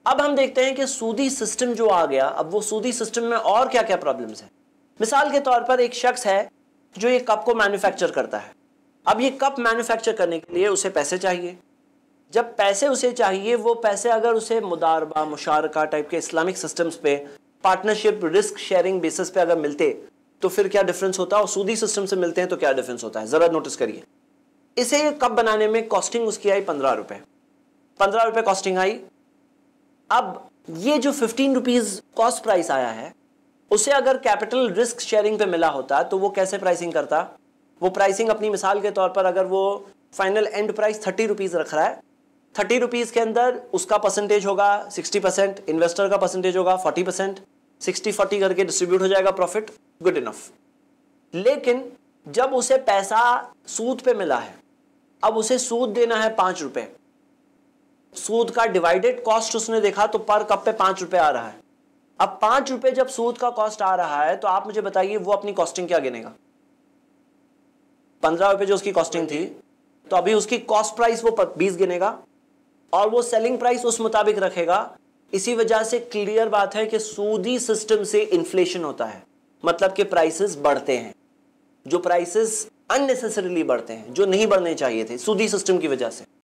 अब हम देखते हैं कि सूदी सिस्टम जो आ गया, अब वो सूदी सिस्टम में और क्या क्या प्रॉब्लम्स हैं। मिसाल के तौर पर एक शख्स है जो ये कप को मैन्युफैक्चर करता है। अब ये कप मैन्युफैक्चर करने के लिए उसे पैसे चाहिए। जब पैसे उसे चाहिए, वो पैसे अगर उसे मुदारबा मुशारका टाइप के इस्लामिक सिस्टम्स पे, पार्टनरशिप रिस्क शेयरिंग बेसिस पे अगर मिलते तो फिर क्या डिफरेंस होता है, और सूदी सिस्टम से मिलते हैं तो क्या डिफरेंस होता है, जरा नोटिस करिए। इसे कप बनाने में कॉस्टिंग उसकी आई 15 रुपए, 15 रुपए कॉस्टिंग आई। अब ये जो 15 रुपीज कॉस्ट प्राइस आया है, उसे अगर कैपिटल रिस्क शेयरिंग पे मिला होता तो वो कैसे प्राइसिंग करता। वो प्राइसिंग अपनी मिसाल के तौर पर अगर वो फाइनल एंड प्राइस 30 रुपीज रख रहा है, 30 रुपीज के अंदर उसका परसेंटेज होगा 60%, इन्वेस्टर का परसेंटेज होगा 40%, 60-40 करके डिस्ट्रीब्यूट हो जाएगा प्रॉफिट, गुड इनफ। लेकिन जब उसे पैसा सूद पे मिला है, अब उसे सूद देना है 5 रुपए। सूद का डिवाइडेड कॉस्ट उसने देखा तो पर कप पे 5 रुपए आ रहा है। अब 5 रुपए जब सूद का कॉस्ट आ रहा है तो आप मुझे बताइए वो अपनी कॉस्टिंग क्या गिनेगा। 15 रुपए जो उसकी कॉस्टिंग थी, तो अभी उसकी कॉस्ट प्राइस वो 20 गिनेगा और वो सेलिंग प्राइस उस मुताबिक रखेगा। इसी वजह से क्लियर बात है कि सूदी सिस्टम से इन्फ्लेशन होता है, मतलब कि प्राइसेस बढ़ते हैं, जो प्राइसेस अननेसेसरीली बढ़ते हैं, जो नहीं बढ़ने चाहिए थे सूदी सिस्टम की वजह से।